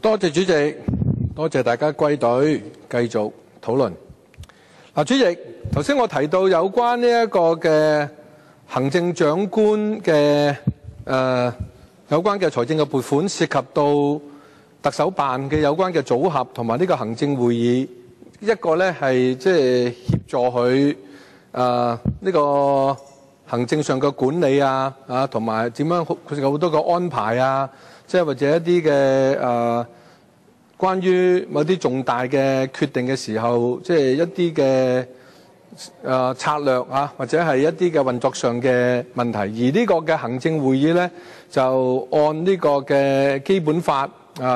多謝主席，多謝大家歸隊繼續討論。主席，頭先我提到有關呢一個嘅行政長官嘅有關嘅財政嘅撥款涉及到特首辦嘅有關嘅組合同埋呢個行政會議，一個呢係即係協助佢呢個行政上嘅管理同埋點樣佢有好多個安排即係或者一啲嘅關於某啲重大嘅決定嘅時候，即係一啲嘅策略或者係一啲嘅運作上嘅問題。而呢個嘅行政會議呢，就按呢個嘅基本法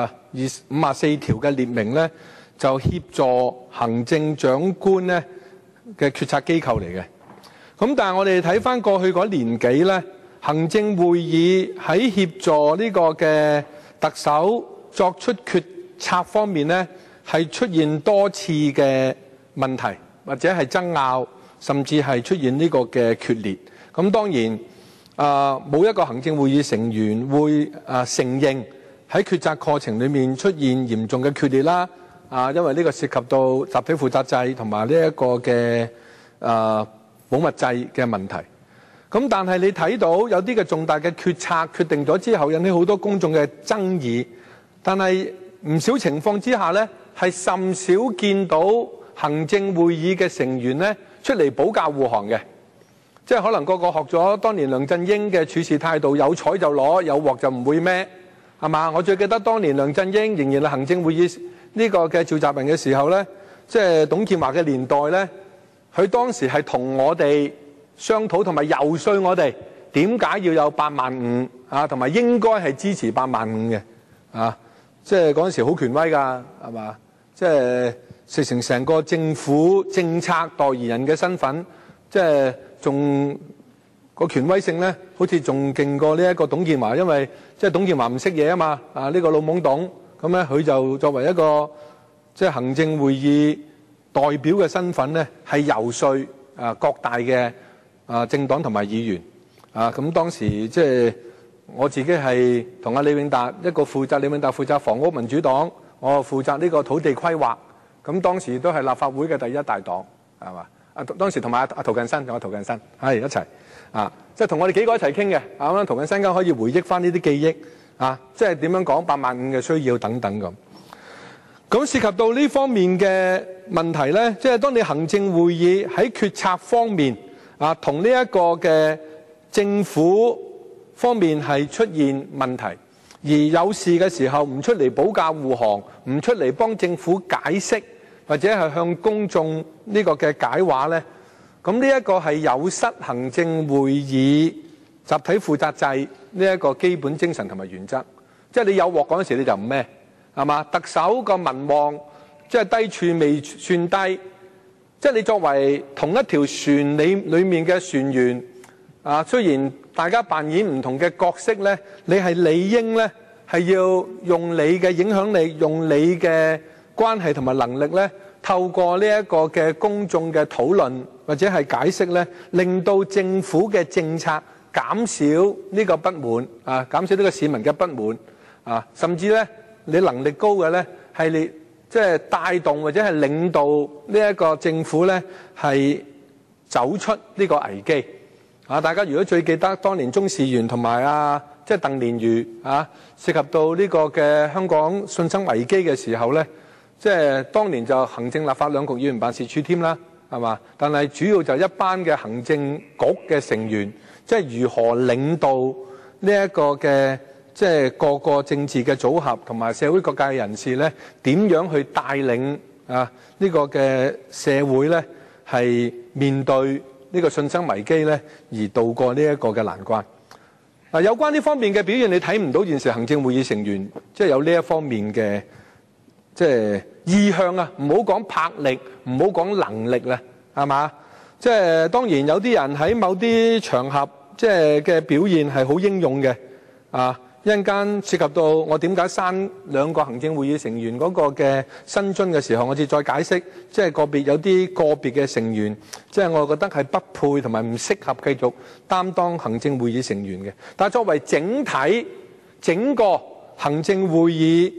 54條嘅列明呢，就協助行政長官呢嘅決策機構嚟嘅。咁但係我哋睇返過去嗰年幾呢，行政會議喺協助呢個嘅特首作出決策方面呢，係出現多次嘅問題，或者係爭拗，甚至係出現呢個嘅決裂。咁當然冇一個行政會議成員會承認喺決策過程裡面出現嚴重嘅決裂啦。因為呢個涉及到集體負責制同埋呢一個嘅保密制嘅問題。咁但係你睇到有啲嘅重大嘅決策決定咗之後，引起好多公眾嘅爭議，但係唔少情況之下呢，係甚少見到行政會議嘅成員呢出嚟保駕護航嘅，即係可能個個學咗當年梁振英嘅處事態度，有彩就攞，有鑊就唔會孭，係嘛？我最記得當年梁振英仍然係行政會議呢個嘅召集人嘅時候呢，即係董建華嘅年代呢，佢當時係同我哋商討同埋游說我哋點解要有85000同埋應該係支持85000嘅即係嗰陣時好權威㗎，係嘛？即係食成個政府政策代言人嘅身份，即係仲個權威性咧，好似仲勁過呢一個董建華，因為即係董建華唔識嘢啊嘛，呢個老懵董，咁咧佢就作為一個即係行政會議代表嘅身份咧，係游說各大嘅政黨同埋議員咁當時即係。我自己係同李永達李永達負責房屋民主黨，我負責呢個土地規劃。咁當時都係立法會嘅第一大黨，係嘛？當時同埋阿涂謹申，同阿涂謹申係一齊即係同我哋幾個一齊傾嘅。咁涂謹申可以回憶翻呢啲記憶即係點樣講85000嘅需要等等咁。咁涉及到呢方面嘅問題呢，即係當你行政會議喺決策方面同呢一個嘅政府方面係出現問題，而有事嘅時候唔出嚟保駕護航，唔出嚟幫政府解釋，或者係向公眾呢個嘅解話呢，咁呢一個係有失行政會議集體負責制呢一個基本精神同埋原則。即係你有鑊嗰陣時你就唔孭，係嘛？特首個民望即係低處未算低，即係你作為同一條船裡面嘅船員雖然大家扮演唔同嘅角色呢，你係理應呢係要用你嘅影響力，用你嘅關係同埋能力呢，透過呢一個嘅公眾嘅討論或者係解釋呢，令到政府嘅政策減少呢個不滿減少呢個市民嘅不滿甚至呢，你能力高嘅呢，係你即係帶動或者係領導呢一個政府呢，係走出呢個危機。大家如果最記得當年鍾士元同埋即係鄧蓮如涉及到呢個嘅香港信心危機嘅時候呢，即係當年就行政立法兩局議員辦事處添啦，係嘛？但係主要就一班嘅行政局嘅成員，即係如何領導呢一個嘅即係各個政治嘅組合同埋社會各界人士呢，點樣去帶領呢個嘅社會呢，係面對呢個信心危機呢，而渡過呢一個嘅難關。有關呢方面嘅表現，你睇唔到現時行政會議成員即係有呢一方面嘅即係意向唔好講魄力，唔好講能力啦，係嘛？即係當然有啲人喺某啲場合即係嘅表現係好英勇嘅一陣間涉及到我點解刪兩個行政會議成員嗰個嘅薪津嘅時候，我哋再解釋，即係有啲個別嘅成員，即係我覺得係不配同埋唔適合繼續擔當行政會議成員嘅。但係作為整個行政會議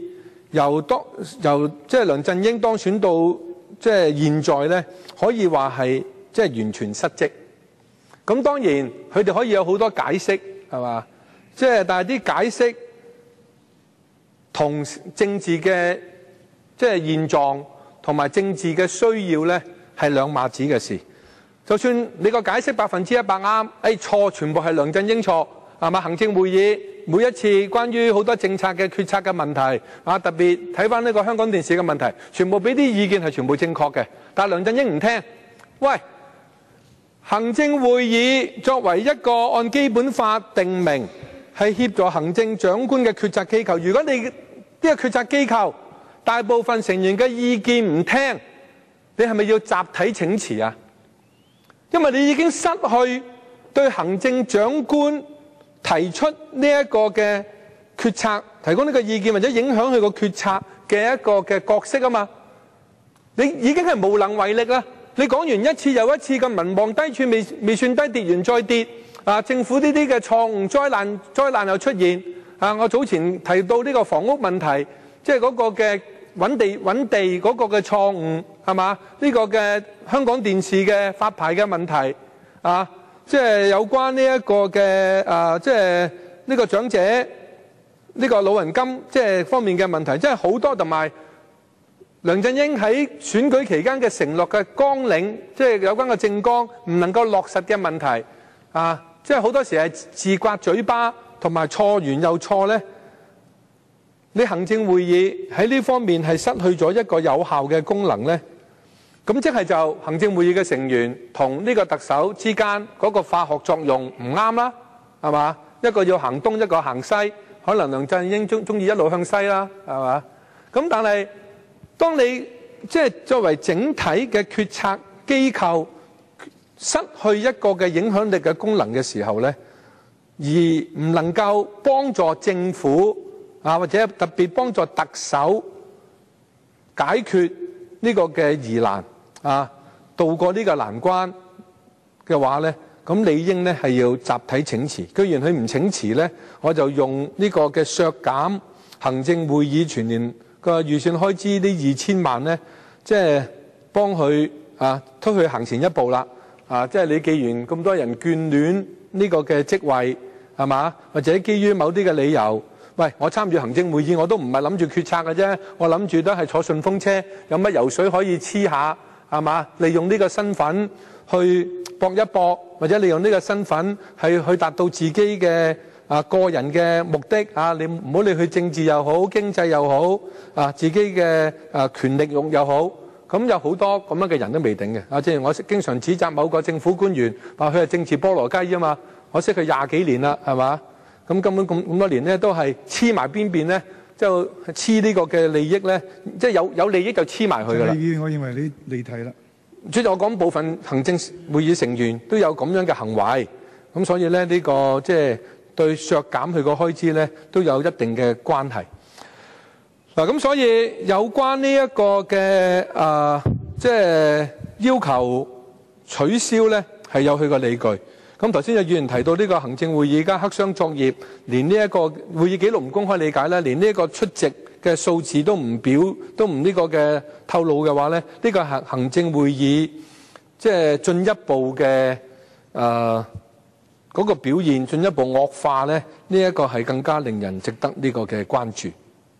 由即係梁振英當選到即係現在咧，可以話係即係完全失職。咁當然佢哋可以有好多解釋，係嘛？即係但係啲解釋同政治嘅即係現狀同埋政治嘅需要咧係兩碼子嘅事。就算你個解釋100%啱，錯全部係梁振英錯，係嘛？行政會議每一次關於好多政策嘅決策嘅問題，特別睇翻呢個香港電視嘅問題，全部俾啲意見係全部正確嘅，但係梁振英唔聽。喂，行政會議作為一個按基本法定明係協助行政長官嘅決策機構，如果你呢個決策機構大部分成員嘅意見唔聽，你係咪要集體請辭啊？因為你已經失去對行政長官提出呢一個嘅決策，提供呢個意見或者影響佢個決策嘅一個嘅角色啊嘛，你已經係無能為力啦。你講完一次又一次嘅民望低處未算低，跌完再跌，政府呢啲嘅錯誤災難又出現。我早前提到呢個房屋問題，即係嗰個嘅揾地嗰個嘅錯誤，係嘛？呢個嘅香港電視嘅發牌嘅問題，即係有關呢一個嘅即係呢個長者呢個老人金即係方面嘅問題，即係好多，同埋梁振英喺選舉期間嘅承諾嘅綱領，即係有關嘅政綱唔能夠落實嘅問題，即係好多時係自刮嘴巴，同埋錯完又錯咧。你行政會議喺呢方面係失去咗一個有效嘅功能咧，咁即係就行政會議嘅成員同呢個特首之間嗰個化學作用唔啱啦，係嘛？一個要行東，一個行西，可能梁振英中意一路向西啦，係嘛？咁但係當你即係作為整體嘅決策機構失去一個嘅影響力嘅功能嘅時候咧，而唔能夠幫助政府或者特別幫助特首解決呢個嘅疑難渡過呢個難關嘅話咧，咁理應咧係要集體請辭。居然佢唔請辭咧，我就用呢個嘅削減行政會議全年個預算開支呢2000萬咧，即係幫佢推佢行前一步啦。即係你既然咁多人眷戀呢個嘅職位，係嘛？或者基於某啲嘅理由，喂，我參與行政會議我都唔係諗住決策嘅啫，我諗住都係坐順風車，有乜油水可以黐下，係嘛？利用呢個身份去搏一搏，或者利用呢個身份去達到自己嘅個人嘅目的你唔好理佢政治又好，經濟又好自己嘅權力用又好，咁有好多咁樣嘅人都未定嘅。正如我經常指責某個政府官員話佢係政治菠蘿雞啊嘛，我識佢20幾年啦，係嘛？咁根本咁多年咧，都係黐埋邊咧，就黐呢個嘅利益咧，即係有利益就黐埋佢噶啦。我認為你離題啦。主席，我講部分行政會議成員都有咁樣嘅行為，咁所以咧呢個即係對削減佢個開支咧都有一定嘅關係。嗱，咁所以有關呢一個嘅即係要求取消咧，係有佢個理據。咁頭先有議員提到呢個行政會議而家黑箱作業，連呢一個會議記錄唔公開理解咧，連呢一個出席嘅數字都唔呢個嘅透露嘅話咧，呢個行政會議即係進一步嘅嗰個表現進一步惡化咧，呢一個係更加令人值得呢個嘅關注。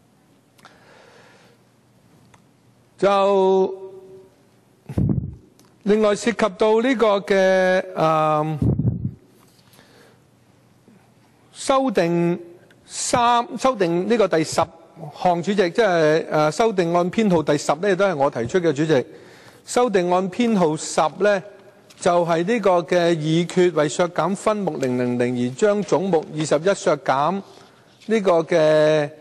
就另外涉及到呢個嘅修訂呢個第10項，主席，即係修訂按編號第10咧，都係我提出嘅，主席。修訂按編號10咧，就係呢個嘅議決為削減分目000而將總目21削減呢個嘅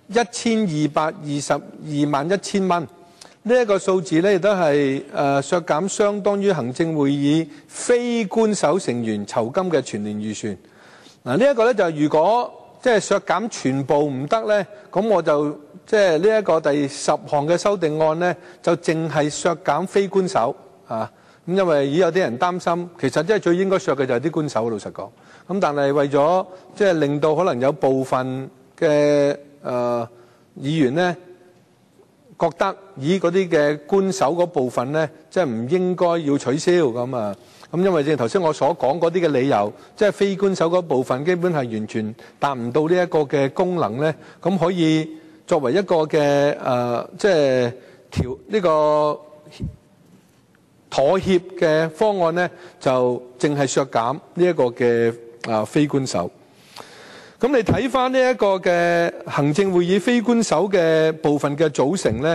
12221000蚊。呢一個數字咧，亦都係削減相當於行政會議非官守成員酬金嘅全年預算。嗱，呢一個咧就如果即係削減全部唔得咧，咁我就即係呢一個第10項嘅修訂案咧，就淨係削減非官守咁因為已有啲人擔心，其實即係最應該削嘅就係啲官守，老實講。咁但係為咗即係令到可能有部分嘅議員咧覺得以嗰啲嘅官守嗰部分咧，即係唔應該要取消咁啊。咁因為正如頭先我所講嗰啲嘅理由，即係非官守嗰部分基本係完全達唔到呢一個嘅功能咧，咁可以作為一個嘅即係呢個妥協嘅方案咧，就淨係削減呢一個嘅非官守。咁你睇翻呢一個嘅行政會議非官守嘅部分嘅組成咧，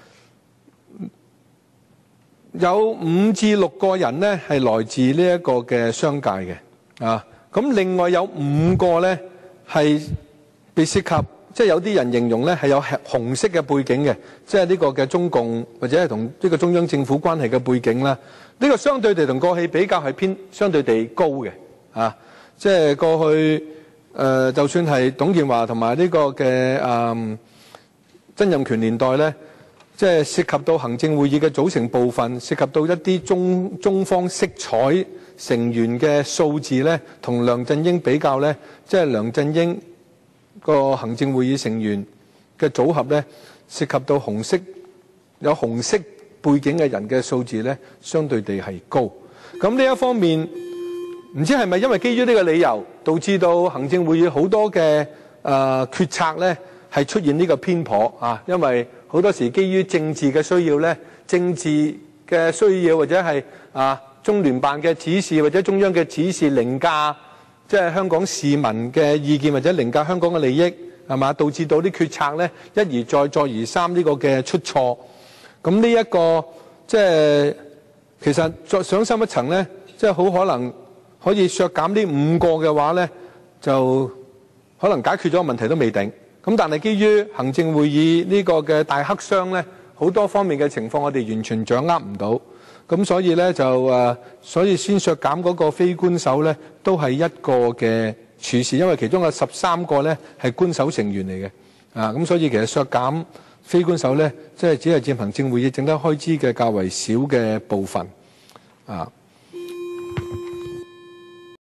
有5至6個人咧係來自呢一個嘅商界嘅咁另外有5個咧係被涉及，即係有啲人形容咧係有紅色嘅背景嘅，即係呢個嘅中共或者係同呢個中央政府關係嘅背景啦。呢個相對地同過去比較係偏相對地高嘅即係過去就算係董建華同埋呢個嘅曾蔭權年代咧，即係涉及到行政會議嘅組成部分，涉及到一啲中方色彩成員嘅數字咧，同梁振英比較咧，即係梁振英個行政會議成員嘅組合咧，涉及到有紅色背景嘅人嘅數字咧，相對地係高。咁呢一方面，唔知係咪因為基於呢個理由，導致到行政會議好多嘅決策咧係出現呢個偏頗因為好多時基於政治嘅需要咧，政治嘅需要或者係中聯辦嘅指示或者中央嘅指示凌駕即係香港市民嘅意見或者凌駕香港嘅利益係嘛，導致到啲決策咧一而再再而三呢個嘅出錯。咁呢一個即係其實再上深一層咧，即係好可能可以削減呢5個嘅話咧，就可能解決咗個問題都未定。咁但係基於行政會議呢個嘅大黑箱咧，好多方面嘅情況我哋完全掌握唔到。咁所以咧所以先削減嗰個非官守咧，都係一個嘅處事，因為其中有13個咧係官守成員嚟嘅。咁所以其實削減非官守咧，即係只係佔行政會議整體開支嘅較為少嘅部分。